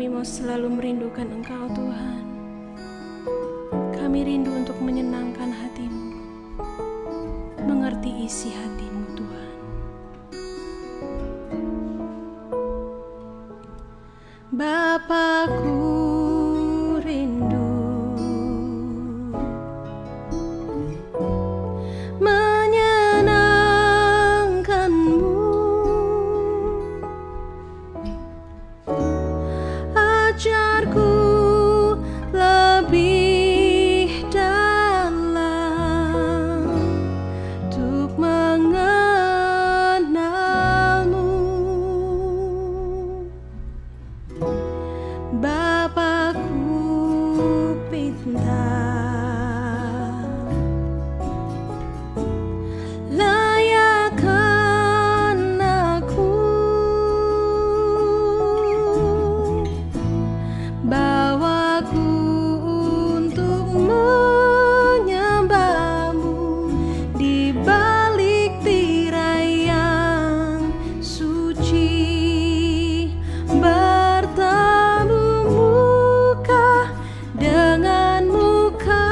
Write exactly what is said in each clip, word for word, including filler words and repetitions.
kami mau selalu merindukan Engkau Tuhan. Kami rindu untuk menyenangkan hati-Mu, mengerti isi hati-Mu Tuhan. Bapakku rindu menyenangkan-Mu, ajarku lebih dalam untuk mengenal-Mu. Bapakku pintar, layakkan aku, bawaku untuk menyembah-Mu di balik tirai yang suci, bertemu muka dengan muka,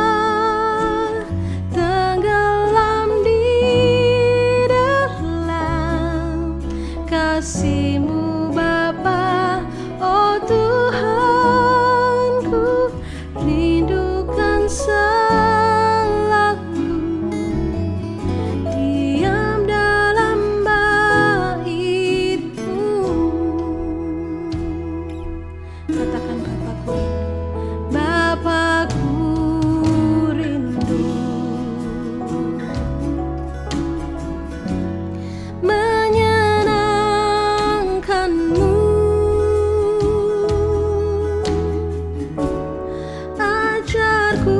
tenggelam di dalam kasih-Mu Bapa. Oh Tuhanku, rindukan selalu diam dalam bait-Mu. Katakan, Bapakku rindu, Bapakku rindu menyenangkan-Mu, ajarku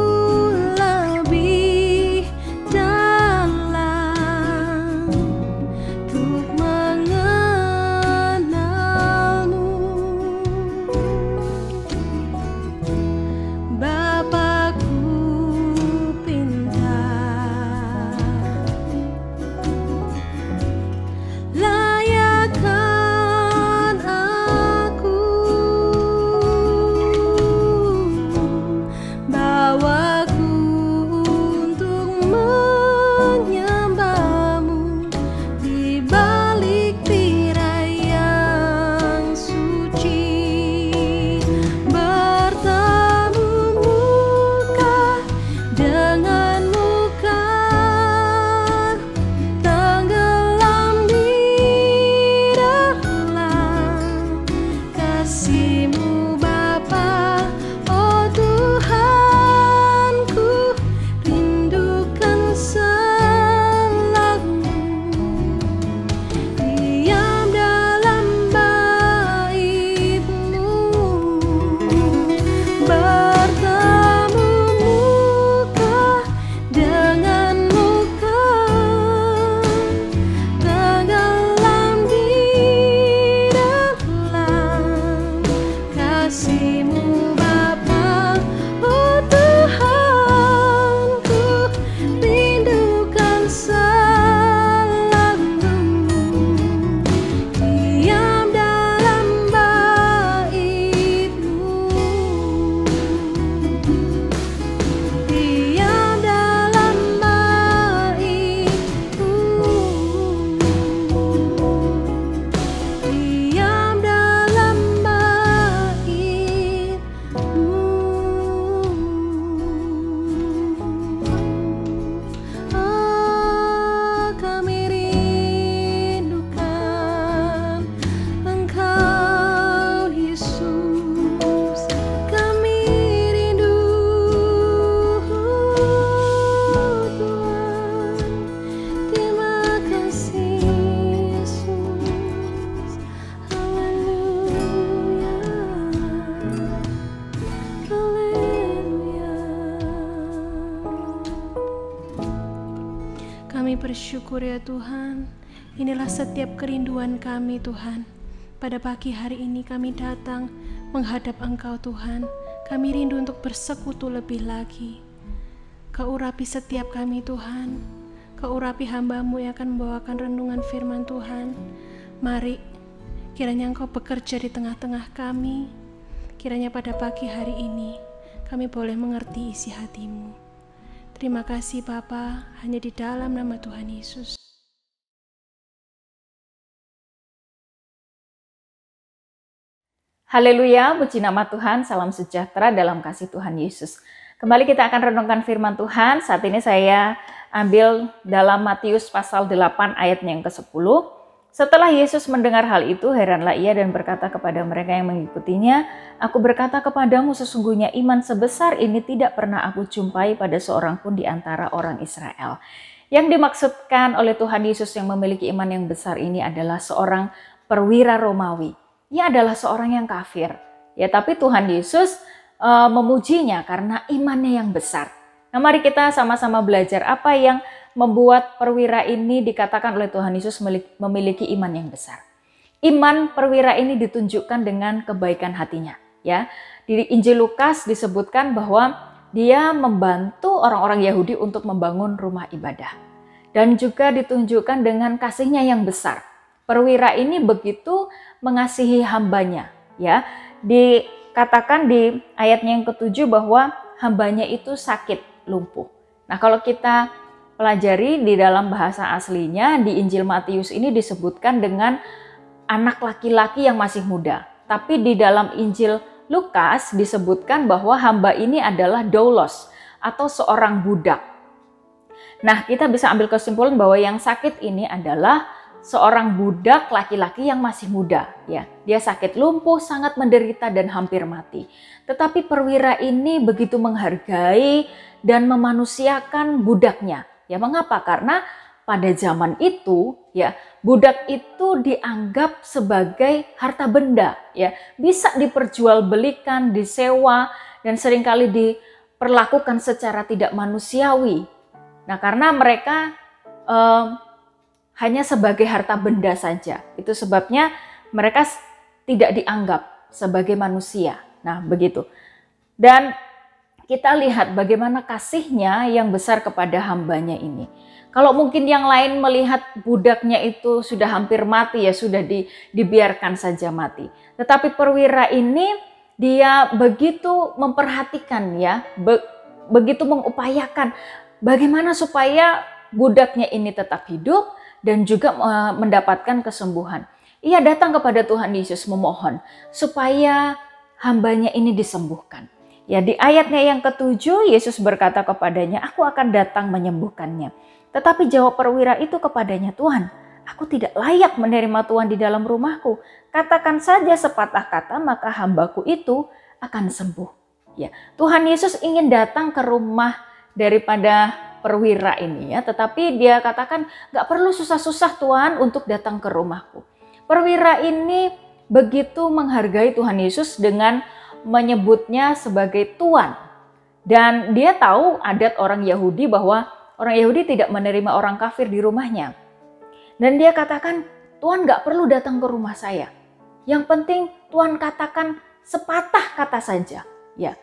lebih dalam untuk mengenal-Mu. Bapakku pintar, layakkan aku, bawaku untuk menyembah-Mu di balik tirai yang suci, bertemu muka dengan muka, tenggelam di dalam kasih-Mu Bapa. Oh Tuhanku, rindukan selalu diam dalam bait-Mu, bertemu muka dengan muka, tenggelam di dalam kasih-Mu Bapa. Oh Tuhanku, rindukan selalu diam dalam bait-Mu, diam dalam bait-Mu, diam dalam bait-Mu. Oh, kami rindukan Engkau Yesus, kami rindu Tuhan. Terima kasih Yesus, haleluya, haleluya. Kami bersyukur ya Tuhan, inilah setiap kerinduan kami Tuhan. Pada pagi hari ini kami datang menghadap Engkau Tuhan. Kami rindu untuk bersekutu lebih lagi. Kau urapi setiap kami Tuhan. Kau urapi hamba-Mu yang akan membawakan renungan firman Tuhan. Mari Kiranya Engkau bekerja di tengah-tengah kami. Kiranya pada pagi hari ini kami boleh mengerti isi hati-Mu. Terima kasih Bapa, hanya di dalam nama Tuhan Yesus. Haleluya, puji nama Tuhan, salam sejahtera dalam kasih Tuhan Yesus. Kembali kita akan renungkan firman Tuhan. Saat ini saya ambil dalam Matius pasal delapan ayatnya yang kesepuluh. Setelah Yesus mendengar hal itu, heranlah ia dan berkata kepada mereka yang mengikutinya, "Aku berkata kepadamu, sesungguhnya iman sebesar ini tidak pernah aku jumpai pada seorang pun di antara orang Israel." Yang dimaksudkan oleh Tuhan Yesus yang memiliki iman yang besar ini adalah seorang perwira Romawi. Ia adalah seorang yang kafir. Ya, tapi Tuhan Yesus uh, memujinya karena imannya yang besar. Nah, mari kita sama-sama belajar apa yang membuat perwira ini dikatakan oleh Tuhan Yesus memiliki iman yang besar. Iman perwira ini ditunjukkan dengan kebaikan hatinya. Ya, di Injil Lukas disebutkan bahwa dia membantu orang-orang Yahudi untuk membangun rumah ibadah. Dan juga ditunjukkan dengan kasihnya yang besar. Perwira ini begitu mengasihi hambanya, ya. Dikatakan di ayatnya yang ketujuh bahwa hambanya itu sakit lumpuh. Nah, kalau kita pelajari di dalam bahasa aslinya di Injil Matius ini disebutkan dengan anak laki-laki yang masih muda. Tapi di dalam Injil Lukas disebutkan bahwa hamba ini adalah doulos atau seorang budak. Nah, kita bisa ambil kesimpulan bahwa yang sakit ini adalah seorang budak laki-laki yang masih muda, ya. Dia sakit lumpuh, sangat menderita dan hampir mati. Tetapi perwira ini begitu menghargai dan memanusiakan budaknya. Ya, mengapa? Karena pada zaman itu, ya, budak itu dianggap sebagai harta benda, ya. Bisa diperjualbelikan, disewa dan seringkali diperlakukan secara tidak manusiawi. Nah, karena mereka eh, hanya sebagai harta benda saja. Itu sebabnya mereka tidak dianggap sebagai manusia. Nah, begitu. Dan kita lihat bagaimana kasihnya yang besar kepada hambanya ini. Kalau mungkin yang lain melihat budaknya itu sudah hampir mati, ya sudah di, dibiarkan saja mati. Tetapi perwira ini dia begitu memperhatikan, ya, be, begitu mengupayakan bagaimana supaya budaknya ini tetap hidup dan juga mendapatkan kesembuhan. Ia datang kepada Tuhan Yesus memohon supaya hambanya ini disembuhkan. Ya, di ayatnya yang ketujuh Yesus berkata kepadanya, "Aku akan datang menyembuhkannya." Tetapi jawab perwira itu kepadanya, "Tuhan, aku tidak layak menerima Tuhan di dalam rumahku. Katakan saja sepatah kata, maka hambaku itu akan sembuh." Ya, Tuhan Yesus ingin datang ke rumah daripada perwira ini, ya, tetapi dia katakan gak perlu susah-susah Tuhan untuk datang ke rumahku. Perwira ini begitu menghargai Tuhan Yesus dengan menyebutnya sebagai Tuan. Dan dia tahu adat orang Yahudi bahwa orang Yahudi tidak menerima orang kafir di rumahnya. Dan dia katakan, "Tuhan gak perlu datang ke rumah saya. Yang penting Tuhan katakan sepatah kata saja." Ya,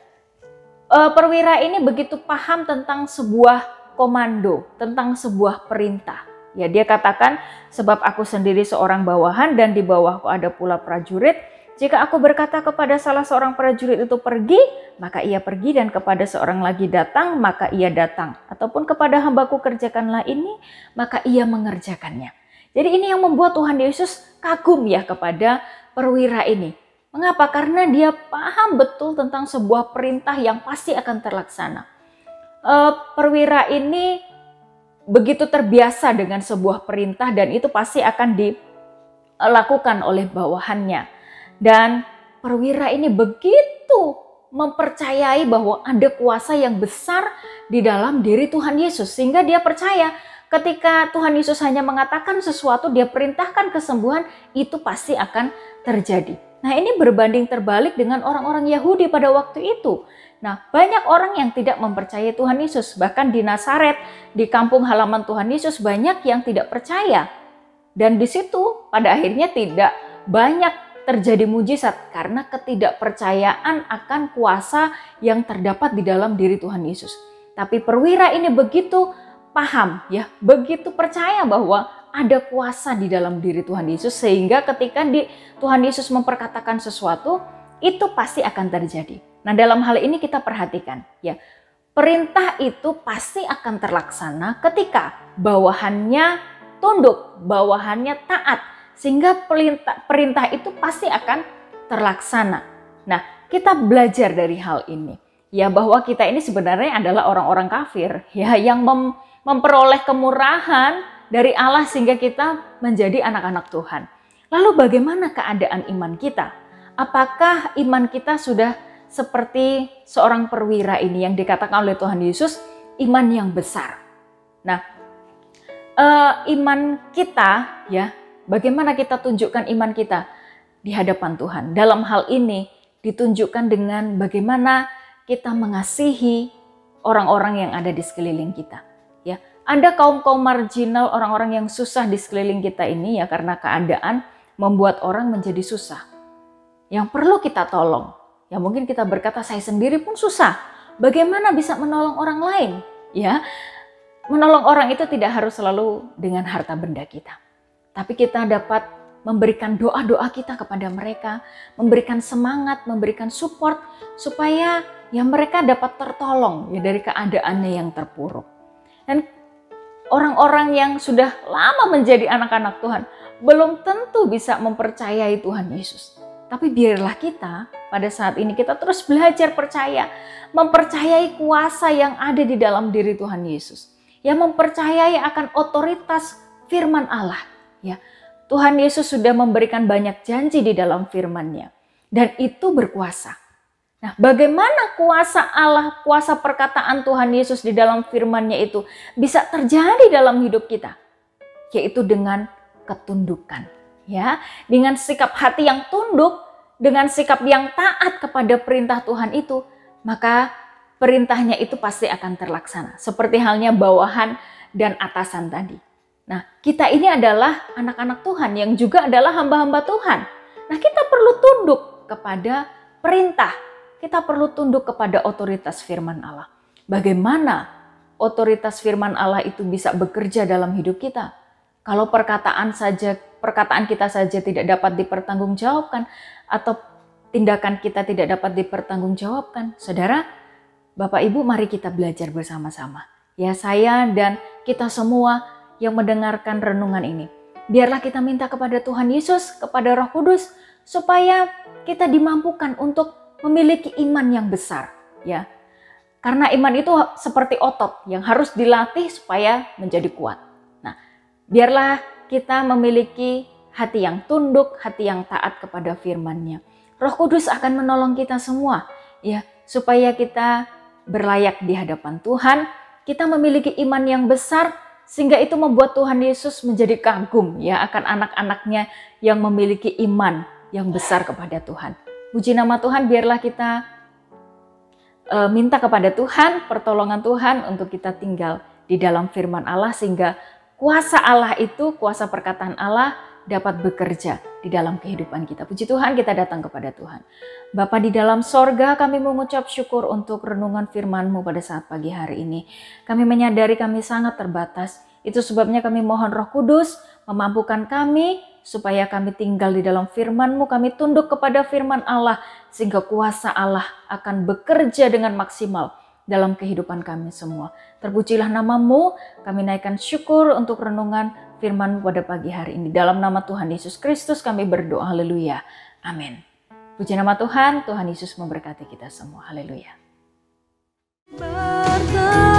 perwira ini begitu paham tentang sebuah komando, tentang sebuah perintah. Ya, dia katakan, "Sebab aku sendiri seorang bawahan dan di bawahku ada pula prajurit. Jika aku berkata kepada salah seorang prajurit itu pergi, maka ia pergi, dan kepada seorang lagi datang, maka ia datang. Ataupun kepada hambaku kerjakanlah ini, maka ia mengerjakannya." Jadi ini yang membuat Tuhan Yesus kagum, ya, kepada perwira ini. Mengapa? Karena dia paham betul tentang sebuah perintah yang pasti akan terlaksana. Uh, perwira ini begitu terbiasa dengan sebuah perintah dan itu pasti akan dilakukan oleh bawahannya. Dan perwira ini begitu mempercayai bahwa ada kuasa yang besar di dalam diri Tuhan Yesus, sehingga dia percaya ketika Tuhan Yesus hanya mengatakan sesuatu, dia perintahkan kesembuhan, itu pasti akan terjadi. Nah, ini berbanding terbalik dengan orang-orang Yahudi pada waktu itu. Nah, banyak orang yang tidak mempercayai Tuhan Yesus. Bahkan di Nazaret, di kampung halaman Tuhan Yesus, banyak yang tidak percaya. Dan di situ pada akhirnya tidak banyak terjadi mujizat karena ketidakpercayaan akan kuasa yang terdapat di dalam diri Tuhan Yesus. Tapi perwira ini begitu paham, ya, begitu percaya bahwa ada kuasa di dalam diri Tuhan Yesus, sehingga ketika di, Tuhan Yesus memperkatakan sesuatu, itu pasti akan terjadi. Nah, dalam hal ini kita perhatikan ya, perintah itu pasti akan terlaksana ketika bawahannya tunduk, bawahannya taat, sehingga perintah, perintah itu pasti akan terlaksana. Nah, kita belajar dari hal ini ya, bahwa kita ini sebenarnya adalah orang-orang kafir ya, yang mem, memperoleh kemurahan dari Allah sehingga kita menjadi anak-anak Tuhan. Lalu bagaimana keadaan iman kita? Apakah iman kita sudah seperti seorang perwira ini yang dikatakan oleh Tuhan Yesus iman yang besar? Nah, uh, iman kita ya, bagaimana kita tunjukkan iman kita di hadapan Tuhan? Dalam hal ini ditunjukkan dengan bagaimana kita mengasihi orang-orang yang ada di sekeliling kita. Ya, ada kaum-kaum marginal, orang-orang yang susah di sekeliling kita ini ya, karena keadaan membuat orang menjadi susah. Yang perlu kita tolong. Ya mungkin kita berkata, saya sendiri pun susah. Bagaimana bisa menolong orang lain? Ya, menolong orang itu tidak harus selalu dengan harta benda kita. Tapi kita dapat memberikan doa-doa kita kepada mereka, memberikan semangat, memberikan support supaya ya mereka dapat tertolong ya dari keadaannya yang terpuruk. Dan orang-orang yang sudah lama menjadi anak-anak Tuhan belum tentu bisa mempercayai Tuhan Yesus. Tapi biarlah kita pada saat ini kita terus belajar percaya, mempercayai kuasa yang ada di dalam diri Tuhan Yesus. Yang mempercayai akan otoritas firman Allah. Ya, Tuhan Yesus sudah memberikan banyak janji di dalam firman-Nya. Dan itu berkuasa. Nah, bagaimana kuasa Allah, kuasa perkataan Tuhan Yesus di dalam firman-Nya itu bisa terjadi dalam hidup kita? Yaitu dengan ketundukan. Ya, dengan sikap hati yang tunduk, dengan sikap yang taat kepada perintah Tuhan itu, maka perintahnya itu pasti akan terlaksana. Seperti halnya bawahan dan atasan tadi. Nah, kita ini adalah anak-anak Tuhan yang juga adalah hamba-hamba Tuhan. Nah, kita perlu tunduk kepada perintah. Kita perlu tunduk kepada otoritas firman Allah. Bagaimana otoritas firman Allah itu bisa bekerja dalam hidup kita? Kalau perkataan saja, perkataan kita saja tidak dapat dipertanggungjawabkan atau tindakan kita tidak dapat dipertanggungjawabkan, saudara, Bapak Ibu, mari kita belajar bersama-sama. Ya, saya dan kita semua yang mendengarkan renungan ini, biarlah kita minta kepada Tuhan Yesus, kepada Roh Kudus, supaya kita dimampukan untuk memiliki iman yang besar. Ya, karena iman itu seperti otot yang harus dilatih supaya menjadi kuat. Biarlah kita memiliki hati yang tunduk, hati yang taat kepada firman-Nya. Roh Kudus akan menolong kita semua ya, supaya kita berlayak di hadapan Tuhan. Kita memiliki iman yang besar sehingga itu membuat Tuhan Yesus menjadi kagum ya akan anak-anaknya yang memiliki iman yang besar kepada Tuhan. Puji nama Tuhan, biarlah kita uh, minta kepada Tuhan pertolongan Tuhan untuk kita tinggal di dalam firman Allah sehingga kuasa Allah itu, kuasa perkataan Allah dapat bekerja di dalam kehidupan kita. Puji Tuhan, kita datang kepada Tuhan. Bapa di dalam sorga, kami mengucap syukur untuk renungan firman-Mu pada saat pagi hari ini. Kami menyadari kami sangat terbatas. Itu sebabnya kami mohon Roh Kudus memampukan kami supaya kami tinggal di dalam firman-Mu. Kami tunduk kepada firman Allah sehingga kuasa Allah akan bekerja dengan maksimal dalam kehidupan kami semua. Terpujilah nama-Mu, kami naikkan syukur untuk renungan firman pada pagi hari ini. Dalam nama Tuhan Yesus Kristus kami berdoa, haleluya, amin. Puji nama Tuhan, Tuhan Yesus memberkati kita semua, haleluya.